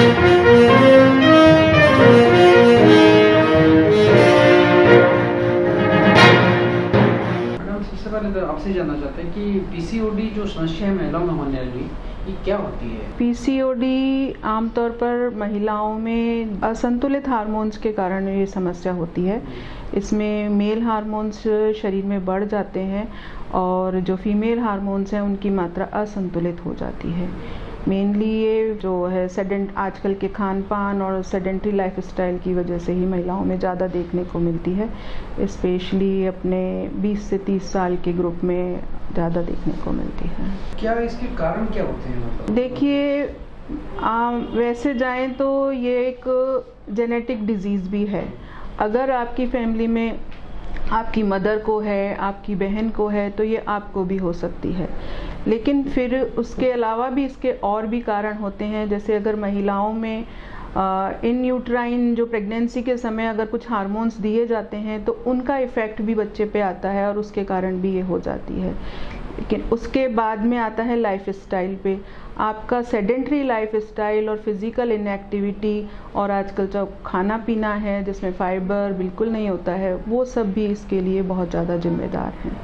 सबसे पहले तो आपसे जानना चाहते हैं कि पीसीओडी जो समस्या है महिलाओं में होने वाली, ये क्या होती है? पीसीओडी आमतौर पर महिलाओं में असंतुलित हार्मोन्स के कारण ये समस्या होती है। इसमें मेल हार्मोन्स शरीर में बढ़ जाते हैं और जो फीमेल हार्मोन्स हैं उनकी मात्रा असंतुलित हो जाती है। मेनली ये जो है आजकल के खान पान और सेडेंट्री लाइफस्टाइल की वजह से ही महिलाओं में ज़्यादा देखने को मिलती है। स्पेशली अपने 20 से 30 साल के ग्रुप में ज़्यादा देखने को मिलती है। क्या इसके कारण क्या होते हैं? मतलब देखिए, वैसे जाएं तो ये एक जेनेटिक डिजीज़ भी है। अगर आपकी फैमिली में आपकी मदर को है, आपकी बहन को है, तो ये आपको भी हो सकती है। लेकिन फिर उसके अलावा भी इसके और भी कारण होते हैं। जैसे अगर महिलाओं में इन यूट्राइन जो प्रेगनेंसी के समय अगर कुछ हार्मोन्स दिए जाते हैं तो उनका इफ़ेक्ट भी बच्चे पे आता है और उसके कारण भी ये हो जाती है। लेकिन उसके बाद में आता है लाइफस्टाइल पे। आपका सेडेंट्री लाइफस्टाइल और फिज़िकल इनएक्टिविटी और आजकल जो खाना पीना है जिसमें फाइबर बिल्कुल नहीं होता है, वो सब भी इसके लिए बहुत ज़्यादा जिम्मेदार हैं।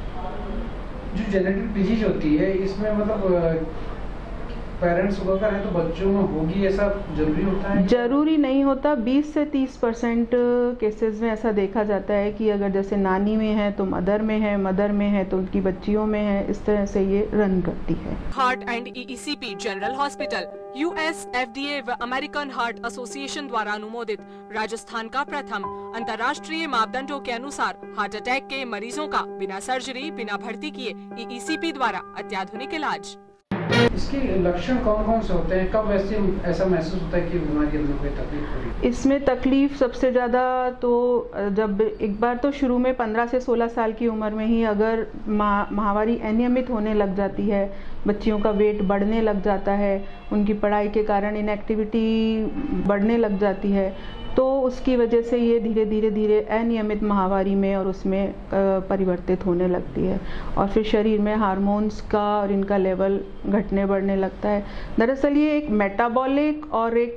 जो जेनेटिक डिजीज होती है इसमें मतलब पेरेंट्स वगैरह है तो बच्चों में होगी, ऐसा जरूरी होता है? जरूरी नहीं होता। 20 से 30% केसेस में ऐसा देखा जाता है कि अगर जैसे नानी में है तो मदर में है, मदर में है तो उनकी बच्चियों में है। इस तरह से ये रन करती है। Heart and EECP general hospital US FDA व अमेरिकन हार्ट एसोसिएशन द्वारा अनुमोदित राजस्थान का प्रथम अंतर्राष्ट्रीय मापदंडों के अनुसार हार्ट अटैक के मरीजों का बिना सर्जरी, बिना भर्ती किए EECP द्वारा अत्याधुनिक इलाज। इसके लक्षण कौन कौन से होते हैं? कब ऐसा महसूस होता है कि बीमारी में कोई तकलीफ हो रही है? इसमें तकलीफ सबसे ज़्यादा तो जब एक बार तो शुरू में 15 से 16 साल की उम्र में ही अगर माहवारी अनियमित होने लग जाती है, बच्चियों का वेट बढ़ने लग जाता है, उनकी पढ़ाई के कारण इनएक्टिविटी बढ़ने लग जाती है, तो उसकी वजह से ये धीरे धीरे अनियमित माहवारी में और उसमें परिवर्तित होने लगती है और फिर शरीर में हार्मोन्स का और इनका लेवल घटने बढ़ने लगता है। दरअसल ये एक मेटाबॉलिक और एक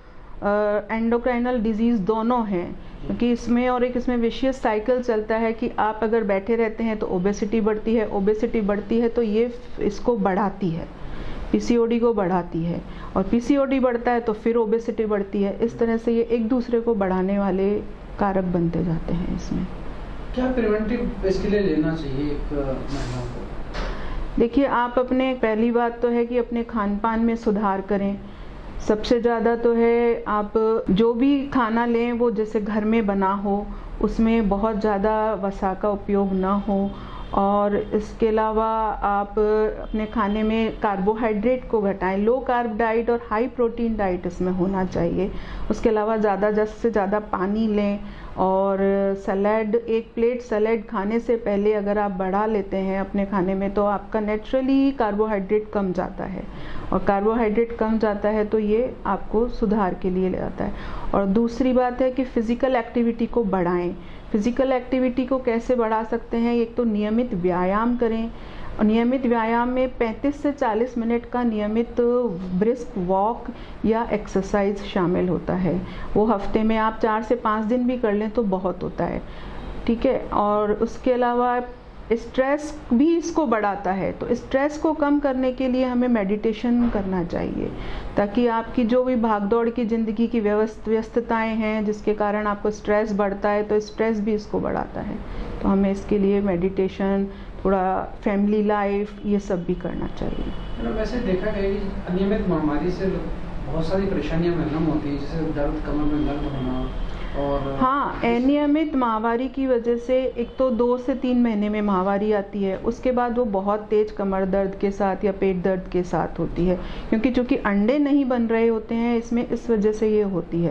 एंडोक्राइनल डिजीज़ दोनों हैं, क्योंकि इसमें विशियस साइकिल चलता है कि आप अगर बैठे रहते हैं तो ओबेसिटी बढ़ती है, ओबेसिटी बढ़ती है तो ये इसको बढ़ाती है, पीसीओडी को बढ़ाती है, और पीसीओडी बढ़ता है तो फिर ओबेसिटी बढ़ती है। इस तरह से ये एक दूसरे को बढ़ाने वाले कारक बनते जाते हैं। इसमें क्या प्रिवेंटिव इसके लिए लेना चाहिए एक महिला को? देखिए, आप अपने पहली बात तो है कि अपने खान पान में सुधार करें। सबसे ज़्यादा तो है आप जो भी खाना लें वो जैसे घर में बना हो, उसमें बहुत ज़्यादा वसा का उपयोग ना हो, और इसके अलावा आप अपने खाने में कार्बोहाइड्रेट को घटाएं। लो कार्ब डाइट और हाई प्रोटीन डाइट इसमें होना चाहिए। उसके अलावा ज़्यादा से ज़्यादा पानी लें, और सलाद, एक प्लेट सलाद खाने से पहले अगर आप बढ़ा लेते हैं अपने खाने में तो आपका नेचुरली कार्बोहाइड्रेट कम जाता है, और कार्बोहाइड्रेट कम जाता है तो ये आपको सुधार के लिए ले आता है। और दूसरी बात है कि फ़िज़िकल एक्टिविटी को बढ़ाएं। फिज़िकल एक्टिविटी को कैसे बढ़ा सकते हैं? एक तो नियमित व्यायाम करें, और नियमित व्यायाम में 35 से 40 मिनट का नियमित ब्रिस्क वॉक या एक्सरसाइज शामिल होता है। वो हफ्ते में आप 4 से 5 दिन भी कर लें तो बहुत होता है, ठीक है। और उसके अलावा स्ट्रेस भी इसको बढ़ाता है, तो स्ट्रेस को कम करने के लिए हमें मेडिटेशन करना चाहिए, ताकि आपकी जो भी भागदौड़ की ज़िंदगी की व्यस्तताएं हैं जिसके कारण आपको स्ट्रेस बढ़ता है, तो स्ट्रेस भी इसको बढ़ाता है। तो हमें इसके लिए मेडिटेशन, थोड़ा फैमिली लाइफ, ये सब भी करना चाहिए। वैसे देखा गया कि अनियमित महामारी से बहुत सारी परेशानियां महिलाओं में होती है, जैसे दर्द, कमर में दर्द होना, और हाँ, अनियमित माहवारी की वजह से एक तो 2 से 3 महीने में माहवारी आती है, उसके बाद वो बहुत तेज कमर दर्द के साथ या पेट दर्द के साथ होती है, क्योंकि चूँकि अंडे नहीं बन रहे होते हैं इसमें, इस वजह से ये होती है।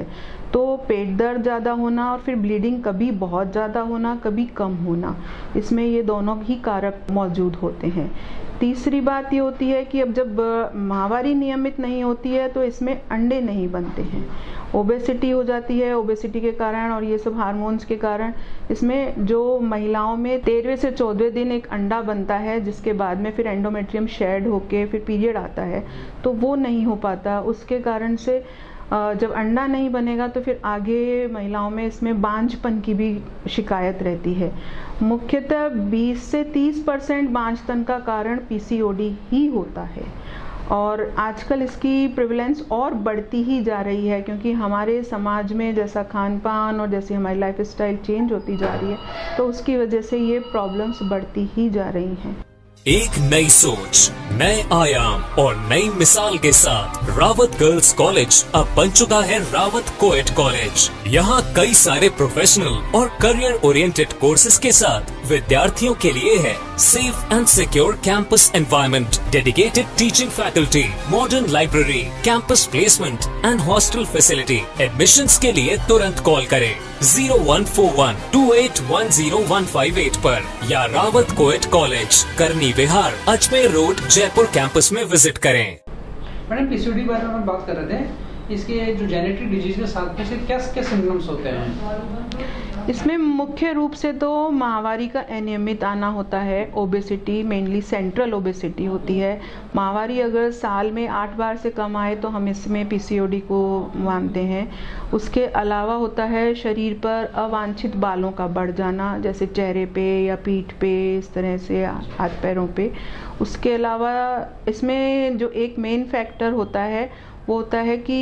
तो पेट दर्द ज़्यादा होना और फिर ब्लीडिंग कभी बहुत ज़्यादा होना, कभी कम होना, इसमें ये दोनों ही कारक मौजूद होते हैं। तीसरी बात ये होती है कि अब जब माहवारी नियमित नहीं होती है तो इसमें अंडे नहीं बनते हैं, ओबेसिटी हो जाती है। ओबेसिटी के कारण और ये सब हार्मोन्स के कारण इसमें जो महिलाओं में 13वें से 14वें दिन एक अंडा बनता है, जिसके बाद में फिर एंडोमेट्रियम शेड होके फिर पीरियड आता है, तो वो नहीं हो पाता। उसके कारण से जब अंडा नहीं बनेगा तो फिर आगे महिलाओं में इसमें बांझपन की भी शिकायत रहती है। मुख्यतः 20 से 30% बांझपन का कारण पीसीओडी ही होता है और आजकल इसकी प्रिवलेंस और बढ़ती ही जा रही है, क्योंकि हमारे समाज में जैसा खान पान और जैसी हमारी लाइफस्टाइल चेंज होती जा रही है तो उसकी वजह से ये प्रॉब्लम्स बढ़ती ही जा रही हैं। एक नई सोच, नए आयाम और नई मिसाल के साथ रावत गर्ल्स कॉलेज अब बन चुका है रावत कोएड कॉलेज। यहाँ कई सारे प्रोफेशनल और करियर ओरिएंटेड कोर्सेज के साथ विद्यार्थियों के लिए है safe and secure campus environment, dedicated teaching faculty, modern library, campus placement and hostel facility. Admissions के लिए तुरंत कॉल करें 0141281015 पर या Rawat coed college, Karni Vihar, Ajmer road, Jaipur campus में विजिट करें। मैडम, पीसीओडी के बारे में हम बात कर रहे थे, इसके जो जेनेटिक डिजीज के साथ में से क्या क्या सिम्टम्स होते हैं? इसमें मुख्य रूप से तो माहवारी का अनियमित आना होता है, ओबेसिटी, मेनली सेंट्रल ओबेसिटी होती है। माहवारी अगर साल में 8 बार से कम आए तो हम इसमें पीसीओडी को मानते हैं। उसके अलावा होता है शरीर पर अवांछित बालों का बढ़ जाना, जैसे चेहरे पे या पीठ पे, इस तरह से हाथ पैरों पे। उसके अलावा इसमें जो एक मेन फैक्टर होता है वो होता है कि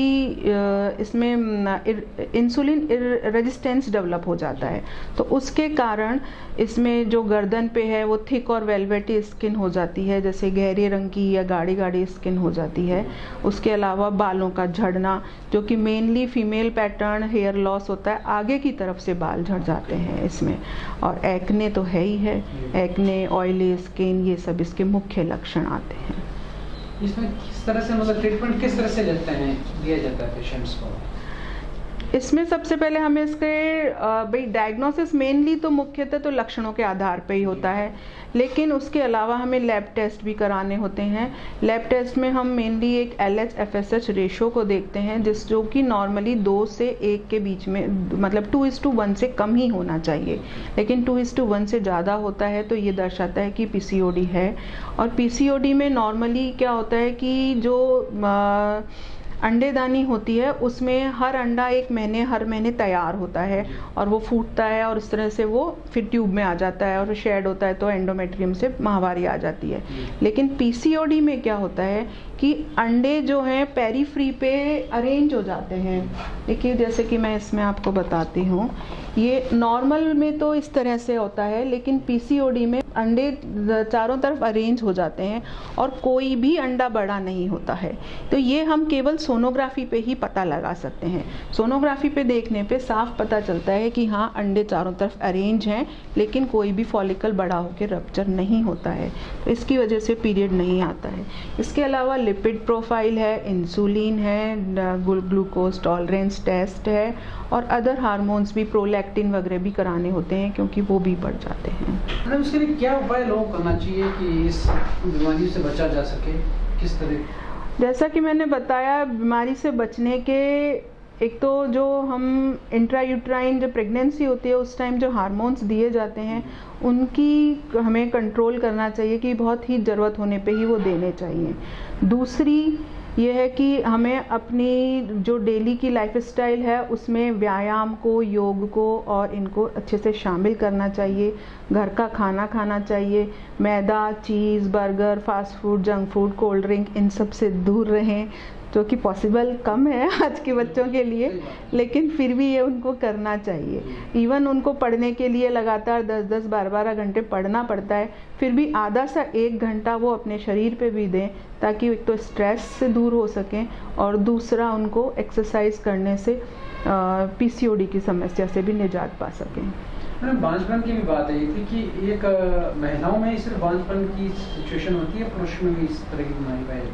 इसमें इंसुलिन रेजिस्टेंस डेवलप हो जाता है, तो उसके कारण इसमें जो गर्दन पे है वो थिक और वेलवेटी स्किन हो जाती है, जैसे गहरे रंग की या गाढ़ी गाढ़ी स्किन हो जाती है। उसके अलावा बालों का झड़ना, जो कि mainly female pattern hair loss होता है, आगे की तरफ से बाल झड़ जाते हैं इसमें। और एक्ने तो है ही है, एक्ने, ऑयली स्किन, ये सब इसके मुख्य लक्षण आते हैं। इसमें किस तरह से मतलब ट्रीटमेंट किस तरह से लेते हैं, दिया जाता है पेशेंट्स को? इसमें सबसे पहले हमें इसके भाई डायग्नोसिस मेनली तो मुख्यतः तो लक्षणों के आधार पे ही होता है, लेकिन उसके अलावा हमें लैब टेस्ट भी कराने होते हैं। लैब टेस्ट में हम मेनली एक LH-FSH रेशो को देखते हैं, जो कि नॉर्मली 2 से 1 के बीच में, मतलब 2:1 से कम ही होना चाहिए, लेकिन 2:1 से ज़्यादा होता है तो ये दर्शाता है कि पीसीओडी है। और पीसीओडी में नॉर्मली क्या होता है कि जो अंडेदानी होती है उसमें हर अंडा हर महीने तैयार होता है और वो फूटता है और इस तरह से वो फिर ट्यूब में आ जाता है और शेड होता है तो एंडोमेट्रियम से माहवारी आ जाती है। लेकिन पीसीओडी में क्या होता है कि अंडे जो हैं पेरीफ्री पे अरेंज हो जाते हैं। देखिए, जैसे कि मैं इसमें आपको बताती हूँ, ये नॉर्मल में तो इस तरह से होता है, लेकिन पीसीओडी में अंडे चारों तरफ अरेंज हो जाते हैं और कोई भी अंडा बड़ा नहीं होता है। तो ये हम केवल सोनोग्राफी पे ही पता लगा सकते हैं। सोनोग्राफी पे देखने पे साफ पता चलता है कि हाँ, अंडे चारों तरफ अरेंज हैं, लेकिन कोई भी फॉलिकल बड़ा होकर रप्चर नहीं होता है, तो इसकी वजह से पीरियड नहीं आता है। इसके अलावा लिपिड प्रोफाइल है, इंसुलिन है, ग्लूकोज टॉलरेंस टेस्ट है और अदर हार्मोन्स भी, प्रोलैक्टिन वगैरह भी कराने होते हैं, क्योंकि वो भी बढ़ जाते हैं। मतलब उसके लिए क्या उपाय लोगों को करना चाहिए कि इस बीमारी से बचा जा सके? किस तरह? जैसा कि मैंने बताया, बीमारी से बचने के एक तो जो हम इंट्रायूट्राइन जो प्रेगनेंसी होती है उस टाइम जो हार्मोन्स दिए जाते हैं उनकी हमें कंट्रोल करना चाहिए कि बहुत ही ज़रूरत होने पे ही वो देने चाहिए। दूसरी ये है कि हमें अपनी जो डेली की लाइफस्टाइल है उसमें व्यायाम को, योग को और इनको अच्छे से शामिल करना चाहिए। घर का खाना खाना चाहिए। मैदा, cheese, burger, fast food, junk food, cold drink, इन सब से दूर रहें, जो कि पॉसिबल कम है आज के बच्चों के लिए, लेकिन फिर भी ये उनको करना चाहिए। इवन उनको पढ़ने के लिए लगातार 10-10, 12-12 घंटे पढ़ना पड़ता है, फिर भी आधा सा 1 घंटा वो अपने शरीर पे भी दें, ताकि एक तो स्ट्रेस से दूर हो सकें और दूसरा उनको एक्सरसाइज करने से पीसीओडी की समस्या से भी निजात पा सकें। बांझपन की भी बात है कि एक महिलाओं में सिर्फ बांझपन की सिचुएशन होती है, पुरुष में भी इस तरह की बीमारी है?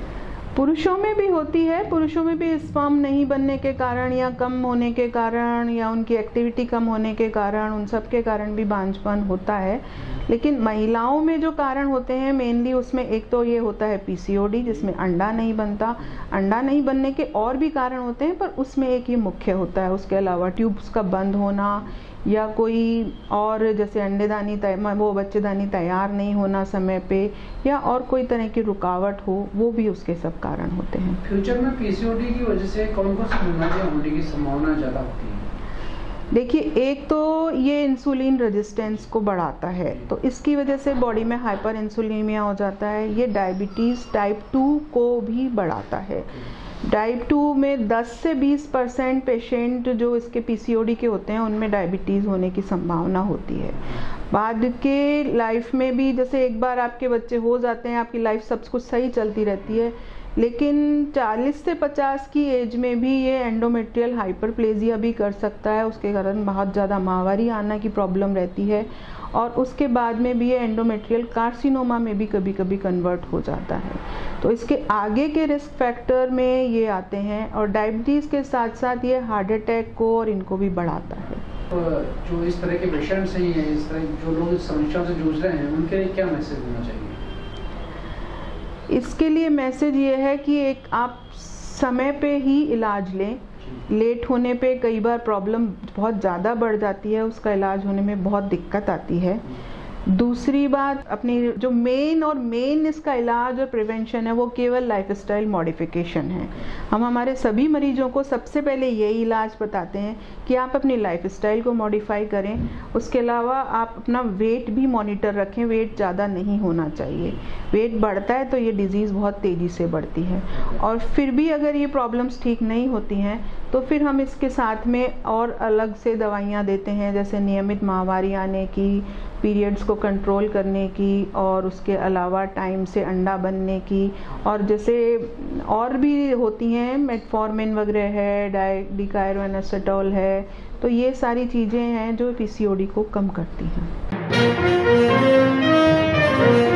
पुरुषों में भी होती है, पुरुषों में भी स्पर्म नहीं बनने के कारण या कम होने के कारण या उनकी एक्टिविटी कम होने के कारण, उन सब के कारण भी बांझपन होता है। लेकिन महिलाओं में जो कारण होते हैं मेनली, उसमें एक तो ये होता है पीसीओडी, जिसमें अंडा नहीं बनता। अंडा नहीं बनने के और भी कारण होते हैं, पर उसमें एक ये मुख्य होता है। उसके अलावा ट्यूब्स का बंद होना या कोई और, जैसे अंडेदानी वो बच्चेदानी तैयार नहीं होना समय पे, या और कोई तरह की रुकावट हो, वो भी उसके सब कारण होते हैं। फ्यूचर में पीसीओडी की वजह से कौन कौन सी बीमारियां होने की संभावना ज़्यादा होती है? देखिए, एक तो ये इंसुलिन रेजिस्टेंस को बढ़ाता है, तो इसकी वजह से बॉडी में हाइपर इंसुलिनिमिया हो जाता है। ये डायबिटीज़ टाइप 2 को भी बढ़ाता है। टाइप 2 में 10 से 20% पेशेंट जो इसके पीसीओडी के होते हैं, उनमें डायबिटीज़ होने की संभावना होती है। बाद के लाइफ में भी, जैसे एक बार आपके बच्चे हो जाते हैं, आपकी लाइफ सब कुछ सही चलती रहती है, लेकिन 40 से 50 की एज में भी ये एंडोमेट्रियल हाइपरप्लेजिया भी कर सकता है। उसके कारण बहुत ज़्यादा माहवारी आना की प्रॉब्लम रहती है, और उसके बाद में भी ये एंडोमेट्रियल कार्सिनोमा में भी कभी कभी कन्वर्ट हो जाता है। तो इसके आगे के रिस्क फैक्टर में ये आते हैं, और डायबिटीज़ के साथ साथ ये हार्ट अटैक को और इनको भी बढ़ाता है। जो इस तरह के पेशेंट्स हैं, इस तरह जो लोग इस समस्या से जूझ रहे हैं, उनके लिए क्या मैसेज देना चाहिए? इसके लिए मैसेज ये है कि एक आप समय पे ही इलाज लें। लेट होने पे कई बार प्रॉब्लम बहुत ज़्यादा बढ़ जाती है, उसका इलाज होने में बहुत दिक्कत आती है। दूसरी बात, अपनी जो मेन इसका इलाज और प्रिवेंशन है, वो केवल लाइफस्टाइल मॉडिफिकेशन है। हम हमारे सभी मरीजों को सबसे पहले यही इलाज बताते हैं कि आप अपनी लाइफस्टाइल को मॉडिफाई करें। उसके अलावा आप अपना वेट भी मॉनिटर रखें। वेट ज़्यादा नहीं होना चाहिए। वेट बढ़ता है तो ये डिज़ीज़ बहुत तेज़ी से बढ़ती है। और फिर भी अगर ये प्रॉब्लम्स ठीक नहीं होती हैं, तो फिर हम इसके साथ में और अलग से दवाइयाँ देते हैं, जैसे नियमित माहवारी आने की, पीरियड्स को कंट्रोल करने की, और उसके अलावा टाइम से अंडा बनने की, और जैसे और भी होती हैं, मेटफॉर्मिन वगैरह है, डिकायरोएनेसेटोल है। तो ये सारी चीज़ें हैं जो पीसीओडी को कम करती हैं।